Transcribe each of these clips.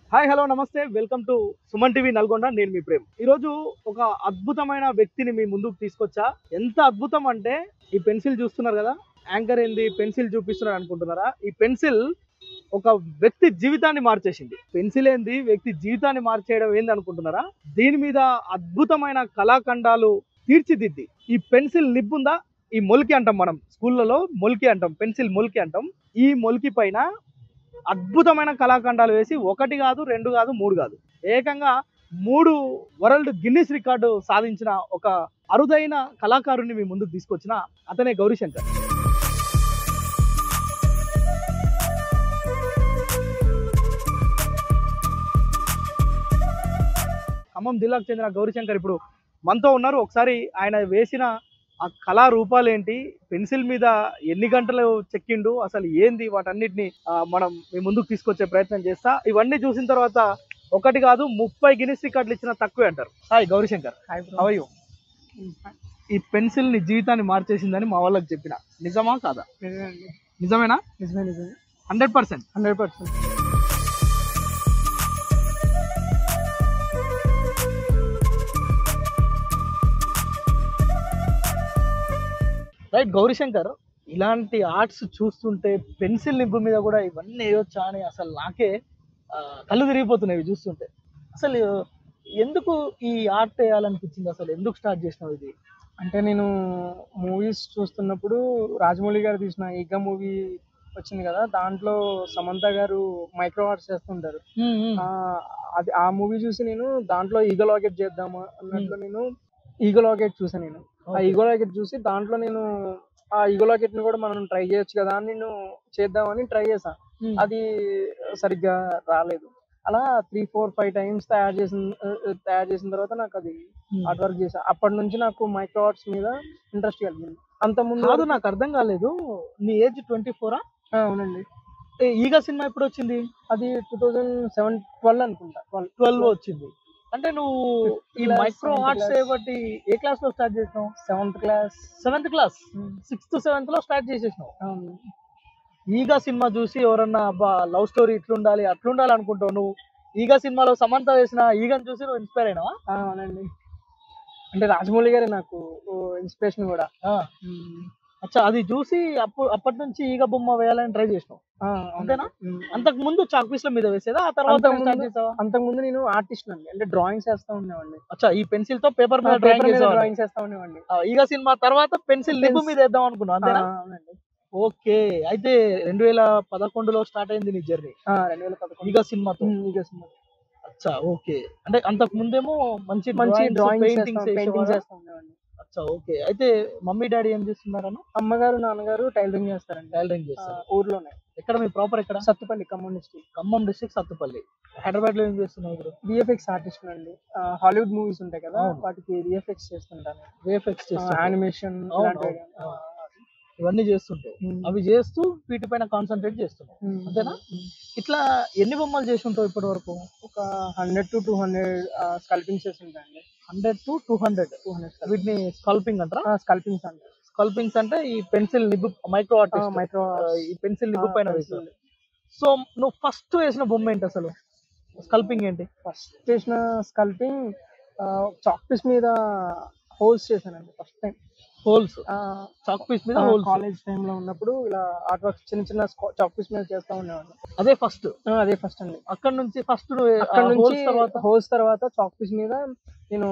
Hi hello నమస్తే welcome to Suman TV Nalgonda. నేను మీ ప్రేమ్. ఈరోజు ఒక అద్భుతమైన వ్యక్తిని మీ ముందుకు తీసుకొచ్చా. ఎంత అద్భుతం అంటే ఈ పెన్సిల్ చూస్తున్నారు కదా, యాంకర్ ఏంది పెన్సిల్ చూపిస్తున్నారు అనుకుంటున్నారా? ఈ పెన్సిల్ ఒక వ్యక్తి జీవితాన్ని మార్చేసింది. పెన్సిల్ ఏంది వ్యక్తి జీవితాన్ని మార్చేయడం ఏంది అనుకుంటున్నారా? దీని మీద అద్భుతమైన కళాఖండాలు తీర్చిదిద్ది ఈ పెన్సిల్ నిబ్ ఉందా, ఈ మొలికి అంటాం మనం స్కూళ్ళలో, మొలికి అంటాం, పెన్సిల్ మొలికి అంటాం. ఈ మొలికి పైన అద్భుతమైన కళాఖండాలు వేసి ఒకటి కాదు, రెండు కాదు, మూడు కాదు, ఏకంగా మూడు వరల్డ్ గిన్నిస్ రికార్డు సాధించిన ఒక అరుదైన కళాకారుని మీ ముందుకు తీసుకొచ్చిన అతనే గౌరీశంకర్. ఖమ్మం జిల్లాకు చెందిన గౌరీశంకర్ ఇప్పుడు మనతో ఉన్నారు. ఒకసారి ఆయన వేసిన ఆ కళా రూపాలు ఏంటి, పెన్సిల్ మీద ఎన్ని గంటలు చెక్కిండు, అసలు ఏంది, వాటన్నిటిని మనం మీ ముందుకు తీసుకొచ్చే ప్రయత్నం చేస్తా. ఇవన్నీ చూసిన తర్వాత ఒకటి కాదు 30 గిన్నిస్ రికార్డులు ఇచ్చిన తక్కువే అంటారు. Hi Gaurishankar. Hi bro. How are you? ఈ పెన్సిల్ ని జీవితాన్ని మార్చేసిందని మా వాళ్ళకి చెప్పిన, నిజమా కాదా? నిజమేనండి. నిజమేనా? నిజమే 100%. 100%. రైట్ గౌరీశంకర్, ఇలాంటి ఆర్ట్స్ చూస్తుంటే పెన్సిల్ నిబ్బు మీద కూడా ఇవన్నీ వేయొచ్చా అని అసలు నాకే కళ్ళు తిరిగిపోతున్నాయి ఇవి చూస్తుంటే. అసలు ఎందుకు ఈ ఆర్ట్ వేయాలనిపించింది, అసలు ఎందుకు స్టార్ట్ చేసినావు ఇది? అంటే నేను మూవీస్ చూస్తున్నప్పుడు రాజమౌళి గారు తీసిన ఈగ మూవీ వచ్చింది కదా, దాంట్లో సమంత గారు మైక్రో ఆర్ట్స్ చేస్తుంటారు. ఆ, అది ఆ మూవీ చూసి నేను దాంట్లో ఈగ లాకెట్ చేద్దాము అన్నట్లు నేను ఈగ లాకెట్ చూసాను. నేను ఆ ఈగో లాకెట్ చూసి దాంట్లో నేను ఆ ఈగో లాకెట్ ని కూడా మనం ట్రై చేయొచ్చు కదా అని నేను చేద్దామని ట్రై చేశాను. అది సరిగ్గా రాలేదు. అలా 3, 4, 5 టైమ్స్ తయారు చేసిన తర్వాత నాకు అది ఆర్ట్ వర్క్ చేశా. అప్పటి నుంచి నాకు మైక్రో ఆర్ట్స్ మీద ఇంట్రెస్ట్ కలిగింది. అంతకుముందు కాదు, నాకు అర్థం కాలేదు. నీ ఏజ్ 24? అవునండి. ఈగ సినిమా ఎప్పుడు వచ్చింది? అది 2012 అనుకుంటా. 12 వచ్చింది. అంటే నువ్వు ఈ Class, micro 7th arts class. బట్టి ఏ క్లాస్ లో స్టార్ట్ చేసినావు? 7th class. 7th class, 6th 7th లో స్టార్ట్ చేసేసినావు. అవును. ఈగ సినిమా చూసి ఎవరన్నా అబ్బా లవ్ స్టోరీ ఇట్లుండాలి అట్లుండాలి అనుకుంటావు నువ్వు. ఈగ సినిమాలో సమంత వేసిన ఈగను చూసి నువ్వు ఇన్స్పైర్ అయినావా? అవునండి. అంటే రాజమౌళి గారే నాకు ఇన్స్పిరేషన్ కూడా. అచ్చా, అది చూసి అప్పటి నుంచి ఈగ బొమ్మ వేయాలని ట్రై చేసినావు, అంతేనా? అంతకు ముందు చాక్ పీస్ మీద వేసేదా, ఆ తర్వాత స్టార్ట్ చేసావా? అంతకుముందు నేను ఆర్టిస్ట్ అండి, అంటే డ్రాయింగ్స్ వేస్తా ఉండేవాడిని. అచ్చా, ఈ పెన్సిల్ తో పేపర్ మీద డ్రాయింగ్ డ్రాయింగ్స్ వేస్తా ఉండేవాడిని. ఈగ సినిమా తర్వాత పెన్సిల్ నిబ్బు మీద వేద్దాం అనుకున్నావు, అంతేనా? అవునండి. ఓకే. అయితే 2011లో స్టార్ట్ అయింది నీ జర్నీ 2011 ఈగ సినిమాతో. ఈగ సినిమా. అచ్చా, ఓకే. అంటే అంతకు ముందేమో మంచి మంచి డ్రాయింగ్స్ పెయింటింగ్స్ చేస్తా ఉండేవాడిని. అచ్చా, ఓకే. అయితే మమ్మీ డాడీ ఏం చేస్తున్నారన్న? అమ్మగారు నాన్నగారు టైలరింగ్ చేస్తారండి. టైలరింగ్ చేస్తారు. ఊర్లోనే. ఎక్కడ మీ ప్రాపర్ ఎక్కడ? సత్తుపల్లి, ఖమ్మం డిస్ట్రిక్ట్. ఖమ్మం డిస్ట్రిక్ట్ సత్తుపల్లి. హైదరాబాద్ లో ఏం చేస్తున్నావు ఇప్పుడు? విఎఫ్ఎక్స్ ఆర్టిస్ట్ అండి. హాలీవుడ్ మూవీస్ ఉంటాయి కదా, అవును. వాటికి విఎఫ్ఎక్స్ చేస్తుంటాను. వేఫెక్స్ చేస్తావు, యానిమేషన్ ఇవన్నీ చేస్తుంటావు. అవి చేస్తూ వీటిపైన కాన్సన్ట్రేట్ చేస్తున్నావు, అంతేనా? ఇట్లా ఎన్ని బొమ్మలు చేసి ఉంటావు ఇప్పటి వరకు? ఒక 100 to 200 స్కల్పింగ్స్ చేసి ఉంటాయండి. 100 to 200. వీటిని స్కల్పింగ్ అంటారా? స్కల్పింగ్స్ అంటారు. స్కల్పింగ్స్ అంటే ఈ pencil nib, micro artist micro ఈ పెన్సిల్ నిబ్బు పైన వేసావు. సో నువ్వు ఫస్ట్ వేసిన బొమ్మ ఏంటి అసలు? స్కల్పింగ్ ఏంటి? ఫస్ట్ చేసిన స్కల్పింగ్ చాక్ పీస్ మీద హోల్స్ చేశానండి first time. Holes? Chalk piece మీద హోల్స్. కాలేజ్ టైంలో ఉన్నప్పుడు ఇలా ఆర్ట్ వర్క్ చిన్న చిన్న చాక్ పీస్ మీద చేస్తా ఉండేవాడిని. అదే ఫస్ట్? అదే ఫస్ట్ అండి. అక్కడ నుంచి ఫస్ట్ హోల్స్ తర్వాత చాక్ పీస్ మీద నేను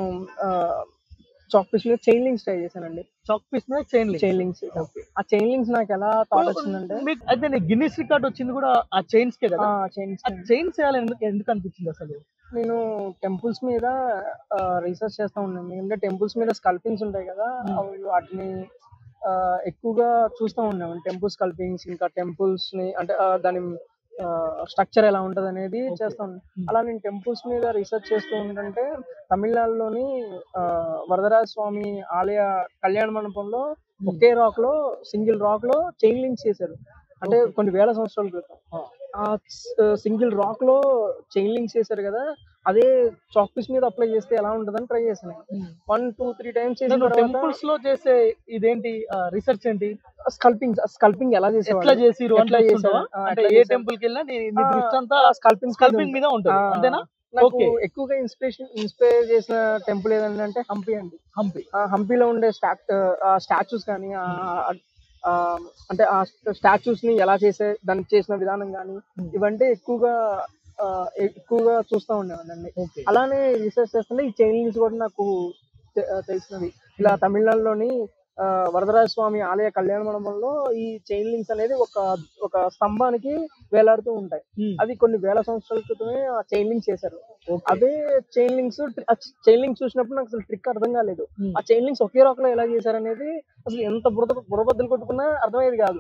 చాక్ పీస్ మీద చైన్ లింక్స్ ట్రై చేశానండి. చాక్ పీస్ మీద చైన్ లింక్స్. ఆ చైన్ లింక్స్ నాకు ఎలా థాట్ వచ్చిందంటే, అయితే నీ గిన్నిస్ రికార్డ్ వచ్చింది కూడా ఆ చైన్స్ కే కదా? చైన్స్ చేయాలి ఎందుకు అనిపించింది అసలు? నేను టెంపుల్స్ మీద రీసెర్చ్ చేస్తా ఉన్నాను. ఎందుకంటే టెంపుల్స్ మీద స్కల్పింగ్స్ ఉంటాయి కదా, వాటిని ఎక్కువగా చూస్తూ ఉన్నాను. టెంపుల్ స్కల్పింగ్స్, ఇంకా టెంపుల్స్ ని అంటే దాని స్ట్రక్చర్ ఎలా ఉంటది అనేది చేస్తా ఉన్నాను. అలా నేను టెంపుల్స్ మీద రీసెర్చ్ చేస్తూ ఉంటుంటే తమిళనాడులోని వరదరాజ స్వామి ఆలయ కళ్యాణ మండపంలో ఒకే రాక్ లో, సింగిల్ రాక్ లో చైన్ లింక్స్ చేశారు. అంటే కొన్ని వేల సంవత్సరాల క్రితం. ఆ సింగిల్ రాక్ లో చైన్ లింక్స్ చేశారు కదా, అదే చాక్ పీస్ మీద అప్లై చేస్తే ఎలా ఉంటదని ట్రై చేశాను. 1 2 3 టైమ్స్ చేసిన తర్వాత టెంపుల్స్ లో చేసే ఇదేంటి రీసెర్చ్ ఏంటి, స్కల్పింగ్ ఎలా ఎట్లా చేసేవాళ్ళు, చేసిరు ఎట్లా అని చేశారు, చూస్తుంటావా? అంటే ఏ టెంపుల్ కి వెళ్ళినా నీ దృష్టి అంతా స్కల్పింగ్ మీద ఉంటుంది అంతేనా? నాకు ఓకే. ఎక్కువగా ఇన్స్పైర్ చేసిన టెంపుల్ ఏదంటే హంపి అండి. హంపి. హంపిలో ఉండే స్టాచ్యూస్ కానీ అంటే ఆ స్టాచ్యూస్ ని ఎలా దాన్ని చేసిన విధానం కానీ ఇవంటే ఎక్కువగా చూస్తూ ఉండేవాడిని. ఓకే. అలానే రీసెర్చ్ చేస్తుంటే ఈ చైన్ లింక్స్ కూడా నాకు తెలిసినది. ఇలా తమిళనాడులోని వరదరాజ స్వామి ఆలయ కళ్యాణ మండపంలో ఈ చైన్ లింక్స్ అనేది ఒక స్తంభానికి వేలాడుతూ ఉంటాయి. అది కొన్ని వేల సంవత్సరాల క్రితమే ఆ చైన్ లింక్స్ చేశారు. అదే చైన్ లింక్స్ చూసినప్పుడు నాకు అసలు ట్రిక్ అర్థం కాలేదు. ఆ చైన్ లింక్స్ ఒకే రాక్ లో ఎలా చేశారు అనేది అసలు ఎంత బుర్రబద్దలు కొట్టుకున్నా అర్థమయ్యేది కాదు.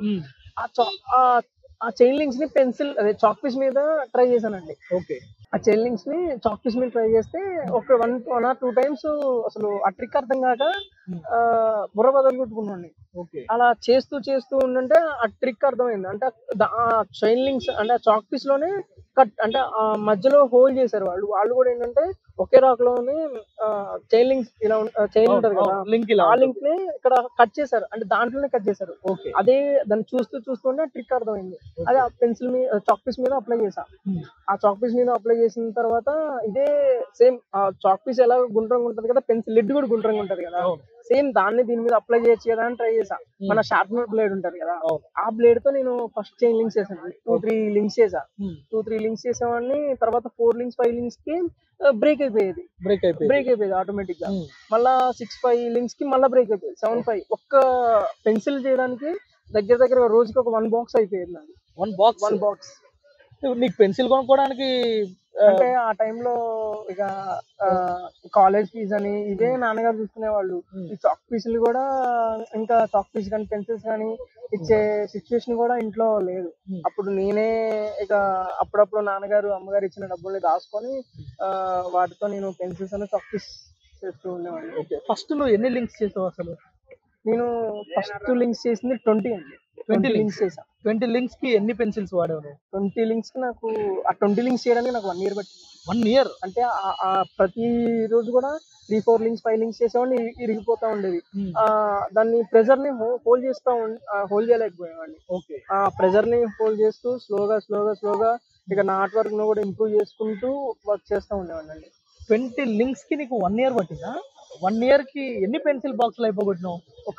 ఆ చైన్ లింక్స్ ని చాక్ పీస్ మీద ట్రై చేశానండి. ఓకే. ఆ చైన్ లింక్స్ ని చాక్ పీస్ మీద ట్రై చేస్తే ఒక 1 or 2 టైమ్స్ అసలు ఆ ట్రిక్ అర్థం కాక బుర్ర బదులు కొట్టుకున్నాను. ఓకే. అలా చేస్తూ ఉండంటే ఆ ట్రిక్ అర్థమైంది. అంటే ఆ చైన్ లింక్స్ అంటే ఆ చాక్ పీస్ లోనే అంటే ఆ మధ్యలో హోల్ చేశారు వాళ్ళు కూడా ఏంటంటే ఒకే రాక్ లోనే చైన్ లింక్స్ ఇలా చైన్ ఉంటది కదా, ఆ లింక్ ని ఇక్కడ కట్ చేశారు, అంటే దాంట్లోనే కట్ చేశారు. అదే దాన్ని చూస్తూ ట్రిక్ అర్థమైంది. అదే ఆ పెన్సిల్ మీద చాక్ పీస్ మీద అప్లై చేశా. ఆ చాక్ పీస్ మీద అప్లై చేసిన తర్వాత ఇదే సేమ్ చాక్ పీస్ ఎలా గుండ్రంగా ఉంటది కదా, పెన్సిల్ లిడ్ కూడా గుండ్రంగా ఉంటది కదా, సేమ్ దాన్ని దీని మీద అప్లై చేయొచ్చు కదా అని ట్రై చేశా. మన షార్ప్నర్ బ్లేడ్ ఉంటది కదా, ఆ బ్లేడ్ తో నేను ఫస్ట్ చైన్ లింక్స్ చేశాను. 2-3 లింక్స్ చేసా. 2-3 లింక్స్ చేసేవాడిని. తర్వాత 4 లింక్స్ 5 లింక్స్ కి బ్రేక్ అయిపోయేది ఆటోమేటిక్ గా. మళ్ళా 6-5 లింక్స్ కి మళ్ళీ బ్రేక్ అయిపోయేది. 7-5 ఒక్క పెన్సిల్ చేయడానికి దగ్గర రోజుకి ఒక 1 బాక్స్ అయిపోయేది నాది. 1 బాక్స్. నీకు పెన్సిల్ కొనుక్కోవడానికి అంటే ఆ టైంలో ఇక కాలేజ్ ఫీజ్ అని ఇవే నాన్నగారు చూసుకునేవాళ్ళు. ఈ చాక్ పీసులు కూడా ఇంకా చాక్ పీస్ కానీ పెన్సిల్స్ కానీ ఇచ్చే సిచ్యువేషన్ కూడా ఇంట్లో లేదు. అప్పుడు నేనే ఇక అప్పుడప్పుడు నాన్నగారు అమ్మగారు ఇచ్చిన డబ్బుల్ని దాచుకొని వాటితో నేను పెన్సిల్స్ అని చాక్ పీస్ చేస్తూ ఉండేవాడిని. ఓకే. ఫస్ట్ నువ్వు ఎన్ని లింక్స్ చేసావు అసలు? నేను ఫస్ట్ లింక్స్ చేసింది 20 అండి. 20 లింక్స్ చేసా. 20 లింక్స్ కి ఎన్ని పెన్సిల్స్ వాడావు? 20 లింక్స్ కి నాకు ఆ 20 లింక్స్ చేయడానికి నాకు 1 ఇయర్ పట్టింది. 1 ఇయర్ అంటే ప్రతి రోజు కూడా 3-4 లింక్స్ 5 లింక్స్ చేసేవాడిని, ఇరిగిపోతా ఉండేది. దాన్ని ప్రెజర్ ని హోల్డ్ చేయలేకపోయేవాడిని. ఆ ప్రెజర్ ని హోల్డ్ చేస్తూ స్లోగా ఇక నా ఆర్ట్ వర్క్ ను కూడా ఇంప్రూవ్ చేసుకుంటూ వర్క్ చేస్తూ ఉండేవాడిని అండి. 20 లింక్స్ కి నీకు 1 ఇయర్ పట్టిందా? 1 ఇయర్ కి ఎన్ని పెన్సిల్ బాక్సులు అయిపోగొట్టినావు? ఒక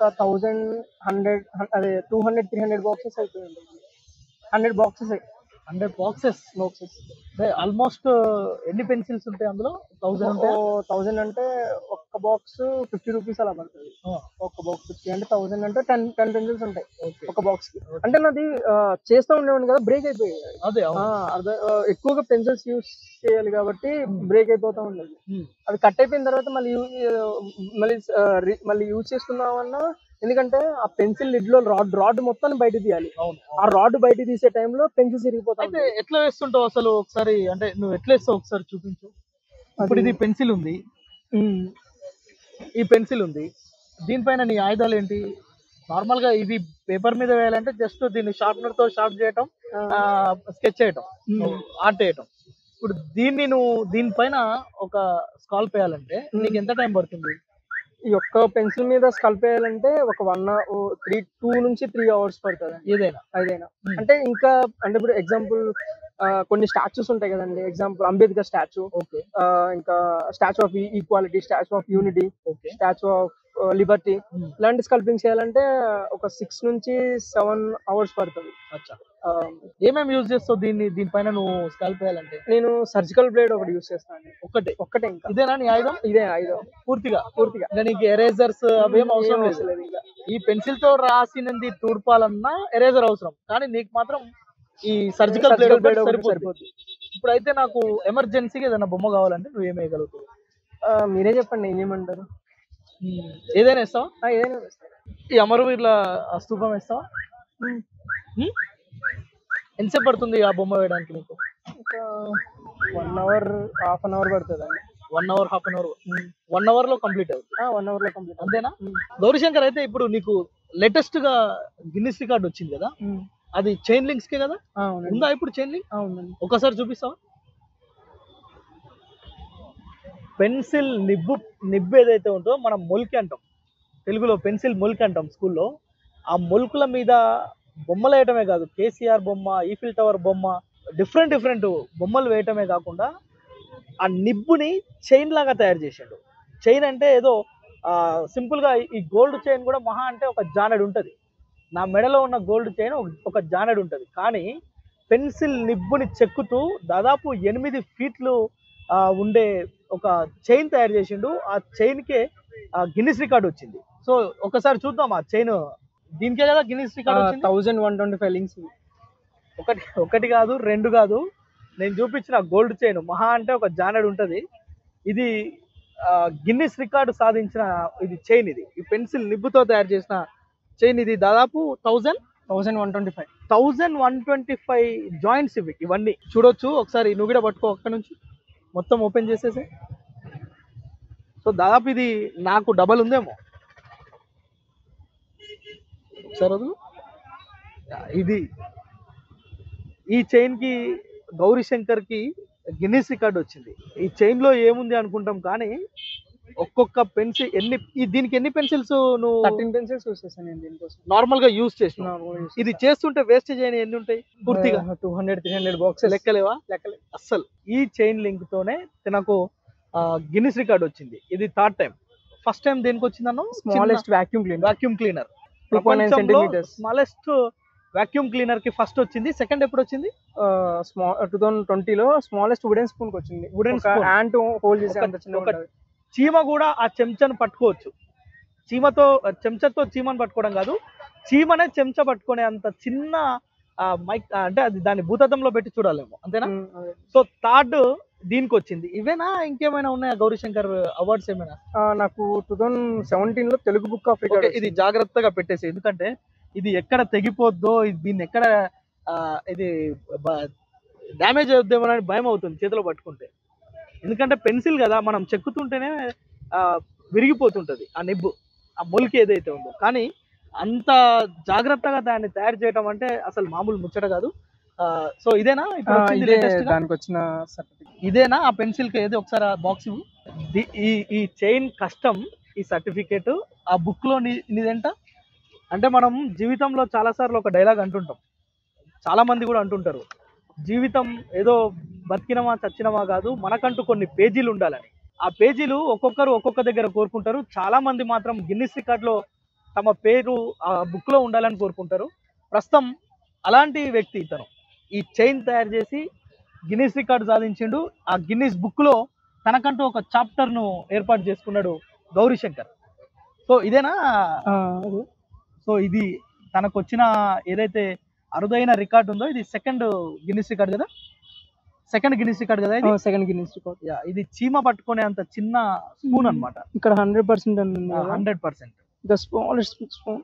200-300 బాక్సెస్ అయిపోయింది. 100 బాక్సెస్. ఆల్మోస్ట్ ఎన్ని పెన్సిల్స్ ఉంటాయి అందులో? 1000 అంటే ఒక్క బాక్స్ 50 రూపీస్ అలా పడుతుంది. ఒక్క బాక్స్ 50 అంటే 1000 అంటే 10 పెన్సిల్స్ ఉంటాయి ఒక బాక్స్ కి. అంటే నాది చేస్తూ ఉండేవాడిని కదా, బ్రేక్ అయిపోయాయి. అదే ఎక్కువగా పెన్సిల్స్ యూస్ చేయాలి కాబట్టి బ్రేక్ అయిపోతా ఉండేది. అది కట్ అయిపోయిన తర్వాత మళ్ళీ యూజ్ చేసుకుందామన్నా, ఎందుకంటే ఆ పెన్సిల్ లిడ్ లో రాడ్ మొత్తాన్ని బయట తీయాలి. ఆ రాడ్ బయట తీసే టైంలో పెన్సిల్స్ ఇరిగిపోతాయి. ఎట్లా వేస్తుంటావు అసలు? ఒకసారి అంటే నువ్వు ఎట్లా వేస్తావు ఒకసారి చూపించు. ఇప్పుడు ఇది పెన్సిల్ ఉంది, ఈ పెన్సిల్ ఉంది, దీనిపైన నీ ఆయుధాలు ఏంటి? నార్మల్ గా ఇది పేపర్ మీద వేయాలంటే జస్ట్ దీన్ని షార్ప్నర్ తో షార్ప్ చేయటం, స్కెచ్ చేయటం, ఆర్ట్ వేయటం. ఇప్పుడు నువ్వు దీనిపైన ఒక స్కాల్ప్ వేయాలంటే నీకు ఎంత టైం పడుతుంది? ఈ ఒక్క పెన్సిల్ మీద స్కల్ప్ వేయాలంటే ఒక 2 నుంచి 3 అవర్స్ పడుతుంది. ఏదైనా అంటే ఇంకా అంటే ఇప్పుడు ఎగ్జాంపుల్ కొన్ని స్టాచ్యూస్ ఉంటాయి కదండి. ఎగ్జాంపుల్ అంబేద్కర్ స్టాచ్యూ, ఇంకా statue of equality, statue of unity, statue of liberty, ఇలాంటి స్కల్పింగ్ చేయాలంటే ఒక 6 నుంచి 7 అవర్స్ పడుతుంది. ఏమేమి యూజ్ చేస్తావు దీనిపైన నువ్వు స్కల్ప్ వేయాలంటే? నేను సర్జికల్ బ్లేడ్ ఒకటి యూజ్ చేస్తాను. ఒక్కటే ఇంకా. ఇదేనా నీ ఆయుధం? ఇదే ఆయుధం పూర్తిగా. నీకు ఎరేజర్స్ అవేం అవసరం లేదు. ఈ పెన్సిల్ తో రాసినది తుడపాలన్నా ఎరేజర్ అవసరం, కానీ నీకు మాత్రం ఈ సర్జికల్ బ్లేడ్ సరిపోతుంది. ఇప్పుడైతే నాకు ఎమర్జెన్సీగా ఏదైనా బొమ్మ కావాలంటే నువ్వు ఏం వేయగలుగుతావు? మీరే చెప్పండి, ఏం చేయమంటారు? ఏదైనా వేస్తావా? ఏదైనా వేస్తాను. ఈ అమరవీరుల స్తూపం వేస్తావా? ఎంతసేపు పడుతుంది ఆ బొమ్మ వేయడానికి నీకు? ఒక 1 అవర్, హాఫ్ అన్ అవర్ పడుతుంది అండి. 1 hour, half an hour. 1 hour లో కంప్లీట్ అవుతుంది. 1 అవర్ లో కంప్లీట్. అంతేనా? గౌరీశంకర్, అయితే ఇప్పుడు నీకు లేటెస్ట్ గా గిన్నిస్ రికార్డ్ వచ్చింది కదా, అది చైన్ లింక్స్ కే కదా? అవునండి. ఉందా ఇప్పుడు చైన్ లింక్? అవునండి. ఒకసారి చూపిస్తావా? పెన్సిల్ నిబ్బు ఏదైతే ఉంటుందో మనం మొలికి అంటాం, తెలుగులో పెన్సిల్ మొలికి అంటాం స్కూల్లో. ఆ మొలుకుల మీద బొమ్మలు వేయటమే కాదు, కేసీఆర్ బొమ్మ, ఈఫిల్ టవర్ బొమ్మ, డిఫరెంట్ బొమ్మలు వేయటమే కాకుండా ఆ నిబ్బుని చైన్ లాగా తయారు చేశాడు. చైన్ అంటే ఏదో సింపుల్గా ఈ గోల్డ్ చైన్ కూడా మహా అంటే ఒక జానెడు ఉంటుంది. నా మెడలో ఉన్న గోల్డ్ చైన్ ఒక జానెడు ఉంటుంది. కానీ పెన్సిల్ నిబ్బుని చెక్కుతూ దాదాపు 8 ఫీట్లు ఉండే ఒక చైన్ తయారు చేసిండు. ఆ చైన్కే గిన్నిస్ రికార్డ్ వచ్చింది. సో ఒకసారి చూద్దాం ఆ చైన్, దీనికే కదా గిన్నిస్ రికార్డ్ వచ్చింది. 1125 లింక్స్. ఒకటి కాదు, 2 కాదు, నేను చూపించిన గోల్డ్ చైన్ మహా అంటే ఒక జానెడ్ ఉంటుంది. ఇది గిన్నిస్ రికార్డు సాధించిన ఇది చైన్. ఇది ఈ పెన్సిల్ నిబ్బుతో తయారు చేసిన చైన్. ఇది దాదాపు 1125 జాయింట్స్ ఇవన్నీ చూడొచ్చు. ఒకసారి నువ్వు కూడా పట్టుకో, అక్కడ నుంచి మొత్తం ఓపెన్ చేసేసి. సో దాదాపు ఇది నాకు డబల్ ఉందేమో. ఒకసారి వదులు. ఇది ఈ చైన్ కి గౌరీ శంకర్ కి గిన్నిస్ రికార్డ్ వచ్చింది. ఈ చైన్ లో ఏముంది అనుకుంటాం, కానీ ఒక్కొక్క పెన్సిల్ దీనికి ఎన్ని పెన్సిల్స్ నువ్వు? 13 పెన్సిల్స్ యూస్ చేశాను నేను దీనికోసం. నార్మల్ గా యూస్ చేసిన ఇది చేస్తుంటే వేస్టేజ్ అయిన ఎన్ని ఉంటాయి పూర్తిగా? 200-300 బాక్సెస్. లెక్కలేవా? లెక్కలే అస్సలు. ఈ చైన్ లింక్ తోనే నాకు గిన్నిస్ రికార్డ్ వచ్చింది. ఇది 3rd టైం. ఫస్ట్ టైం దేనికి వచ్చిందన్నో? Smallest vacuum cleaner 2.9 centimetres. Smallest vacuum cleaner కి ఫస్ట్ వచ్చింది. సెకండ్ ఎప్పుడు వచ్చింది? 2020లో స్మాలెస్ట్ వుడెన్ స్పూన్ కి వచ్చింది. వుడెన్ స్పూన్ హ్యాండ్ హోల్డ్ చేసే అంత చిన్న ఒక చీమ కూడా ఆ చెంచాను పట్టుకోవచ్చు. చెంచాతో చీమను పట్టుకోవడం కాదు, చీమనే చెంచా పట్టుకునే అంత చిన్న మైక్, అంటే అది దాన్ని భూతత్వంలో పెట్టి చూడాలేమో, అంతేనా? సో 3rd దీనికి వచ్చింది. ఇవేనా ఇంకేమైనా ఉన్నాయా గౌరీ శంకర్ అవార్డ్స్ ఏమైనా? నాకు 2017లో తెలుగు బుక్ ఆఫ్ రికార్డ్. ఇది జాగ్రత్తగా పెట్టేసి, ఎందుకంటే ఇది ఎక్కడ తెగిపోద్దో, దీన్ని ఎక్కడ ఇది డ్యామేజ్ అవుద్దేమో భయం అవుతుంది చేతిలో పట్టుకుంటే. ఎందుకంటే పెన్సిల్ కదా, మనం చెక్కుతుంటేనే విరిగిపోతుంటది ఆ నిబ్బు, ఆ మొలికి ఏదైతే ఉందో. కానీ అంత జాగ్రత్తగా దాన్ని తయారు చేయడం అంటే అసలు మామూలు ముచ్చట కాదు. సో ఇదేనా ఇప్పుడు దానికి వచ్చిన సర్టిఫికేట్? ఇదేనా ఆ పెన్సిల్ కి? ఏది ఒకసారి బాక్స్ ఇవ్వు. ఈ చైన్ కస్టమ్, ఈ సర్టిఫికేట్ ఆ బుక్ లో నీదేంట? అంటే మనం జీవితంలో చాలా సార్లు ఒక డైలాగ్ అంటుంటాం, చాలా మంది కూడా అంటుంటారు, జీవితం ఏదో బతికినమా చచ్చినమా కాదు, మనకంటూ కొన్ని పేజీలు ఉండాలని. ఆ పేజీలు ఒక్కొక్కరు ఒక్కొక్క దగ్గర కోరుకుంటారు. చాలా మంది మాత్రం గిన్నిస్ రికార్డ్ లో తమ పేరు ఆ బుక్ లో ఉండాలని కోరుకుంటారు. ప్రస్తుతం అలాంటి వ్యక్తి ఇతను ఈ చైన్ తయారు చేసి గిన్నిస్ రికార్డు సాధించిండు. ఆ గిన్నిస్ బుక్ లో తనకంటూ ఒక చాప్టర్ ను ఏర్పాటు చేసుకున్నాడు గౌరీ శంకర్. సో ఇదేనా? సో ఇది తనకు వచ్చిన ఏదైతే అరుదైన రికార్డు ఉందో, ఇది సెకండ్ గిన్నిస్ రికార్డ్ కదా? సెకండ్ గిన్నిస్ రికార్డ్ కదా ఇది? Second Guinness record. ఇది చీమ పట్టుకునే అంత చిన్న స్పూన్ అన్నమాట. ఇక్కడ 100% 100%. The smallest spoon.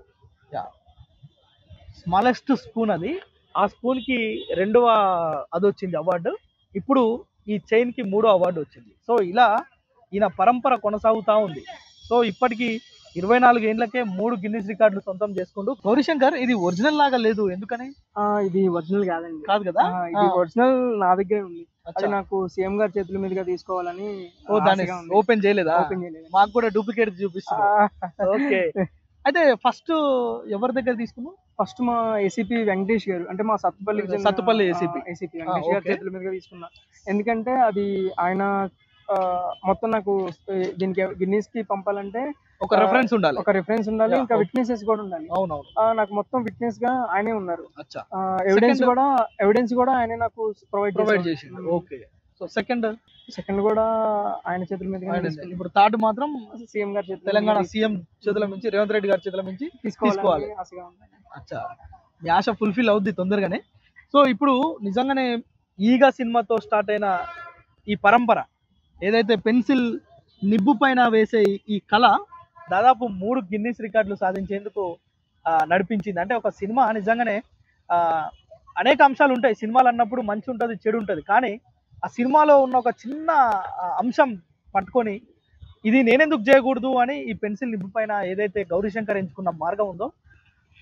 Smallest spoon అది. ఆ స్పూన్ కి 2వ అది వచ్చింది అవార్డు. ఇప్పుడు ఈ చైన్ కి 3వ అవార్డు వచ్చింది. సో ఇలా ఈయన పరంపర కొనసాగుతా ఉంది. సో ఇప్పటికి 24 ఏళ్లకే 3 గిన్నిస్ రికార్డులు సొంతం చేసుకుంటూ గౌరీ శంకర్. ఇది ఒరిజినల్ లాగా లేదు, ఎందుకని? ఇది ఒరిజినల్ కాదండి. కాదు కదా? ఇది ఒరిజినల్ నా దగ్గరే ఉంది. అది నాకు సీఎం గారి చేతుల మీదుగా తీసుకోవాలని. దాన్ని ఓపెన్ చేయలేదా? ఓపెన్ చేయలేదు. మాకు కూడా డూప్లికేట్ చూపిస్తా. ఓకే. అయితే ఫస్ట్ ఎవరి దగ్గర తీసుకున్నావు? ఫస్ట్ మా ఏసీపీ వెంకటేష్ గారు, అంటే మా సత్తుపల్లి ఏసీపీ వెంకటేష్ గారి చేతుల మీదుగా తీసుకున్నా. ఎందుకంటే అది ఆయన మొత్తం నాకు దీనికి గిన్నీస్ కి పంపాలంటే ఒక రిఫరెన్స్ ఉండాలి, ఇంకా విట్నెసెస్ కూడా ఉండాలి. అవునవును. నాకు మొత్తం విట్నెస్ గా ఆయనే ఉన్నారు. ఎవిడెన్స్ కూడా ఆయనే నాకు ప్రొవైడ్ చేసిండు. ఓకే. సో సెకండ్ కూడా ఆయన చేతుల మీద. ఇప్పుడు 3rd మాత్రం సీఎం గారి చేతుల, తెలంగాణ సీఎం చేతుల నుంచి, రేవంత్ రెడ్డి గారి చేతుల నుంచి తీసుకోవాలి. అచ్చా, మీ ఆశ ఫుల్ఫిల్ అవుద్ది తొందరగానే. సో ఇప్పుడు నిజంగానే ఈగ సినిమాతో స్టార్ట్ అయిన ఈ పరంపర ఏదైతే పెన్సిల్ నిబ్బు పైన వేసే ఈ కళ దాదాపు 3 గిన్నిస్ రికార్డులు సాధించేందుకు నడిపించింది. అంటే ఒక సినిమా నిజంగానే అనేక అంశాలు ఉంటాయి. సినిమాలు అన్నప్పుడు మంచి ఉంటుంది, చెడు ఉంటుంది. కానీ ఆ సినిమాలో ఉన్న ఒక చిన్న అంశం పట్టుకొని ఇది నేనెందుకు చేయకూడదు అని ఈ పెన్సిల్ నిబ్బు పైన ఏదైతే గౌరీ శంకర్ ఎంచుకున్న మార్గం ఉందో,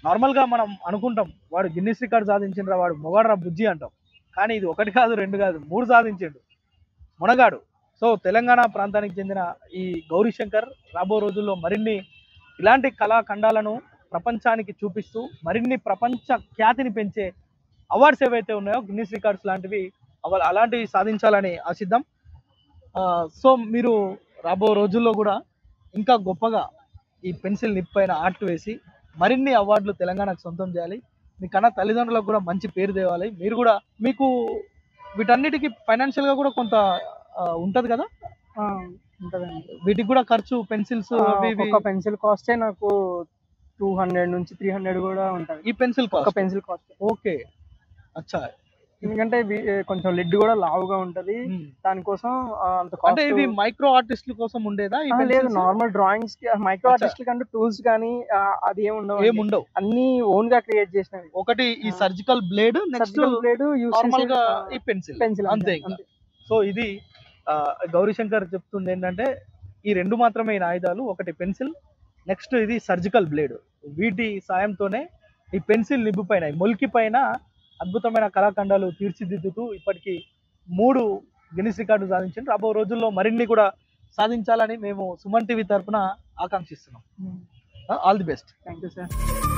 నార్మల్గా మనం అనుకుంటాం వాడు గిన్నిస్ రికార్డ్ సాధించిండ్రా, వాడు మొగాడ్రా బుజ్జి అంటాం. కానీ ఇది 1 కాదు 2 కాదు 3 సాధించిండు మునగాడు. సో తెలంగాణ ప్రాంతానికి చెందిన ఈ గౌరీశంకర్ రాబో రోజుల్లో మరిన్ని ఇలాంటి కళాఖండాలను ప్రపంచానికి చూపిస్తూ మరిన్ని ప్రపంచ ఖ్యాతిని పెంచే అవార్డ్స్ ఏవైతే ఉన్నాయో గిన్నిస్ రికార్డ్స్ లాంటివి అలాంటివి సాధించాలని ఆశిద్దాం. సో మీరు రాబో రోజుల్లో కూడా ఇంకా గొప్పగా ఈ పెన్సిల్ నిప్ పైన ఆర్ట్ వేసి మరిన్ని అవార్డులు తెలంగాణకు సొంతం చేయాలి. మీ కన్నా తల్లిదండ్రులకు కూడా మంచి పేరు తేవాలి. మీరు కూడా మీకు వీటన్నిటికీ ఫైనాన్షియల్గా కూడా కొంత ఉంటుంది కదా, ఉంటుందండి. వీటికి కూడా ఖర్చు పెన్సిల్స్ ఒక పెన్సిల్ కాస్టే నాకు 200 నుంచి 300 కూడా ఉంటుంది. ఈ పెన్సిల్ ఒక పెన్సిల్ కాస్ట్. ఓకే, అచ్చా. ఎందుకంటే కొంచెం లిడ్ కూడా లావుగా ఉంటది, దానికోసం అంత అంటే ఇవి మైక్రో ఆర్టిస్టుల కోసం ఉండేదా? లేదు, నార్మల్ డ్రాయింగ్స్ కి మైక్రో ఆర్టిస్ట్ కంటే టూల్స్ కానీ అది ఏముండవు, అన్ని ఓన్ గా క్రియేట్ చేసినవి. ఒకటి ఈ surgical blade, next blade, normal గా ఈ పెన్సిల్ అంతే. సో ఇది గౌరీశంకర్ చెప్తుంది ఏంటంటే ఈ 2 మాత్రమే ఈ ఆయుధాలు, ఒకటి పెన్సిల్, నెక్స్ట్ ఇది సర్జికల్ బ్లేడ్. వీటి సాయంతోనే ఈ పెన్సిల్ నిబ్బు పైన మొలికి పైన అద్భుతమైన కళాఖండాలు తీర్చిదిద్దుతూ ఇప్పటికీ 3 గిన్నిస్ రికార్డు సాధించారు. రాబో రోజుల్లో మరిన్ని కూడా సాధించాలని మేము సుమన్ టీవీ తరఫున ఆకాంక్షిస్తున్నాం. All the best. Thank you sir.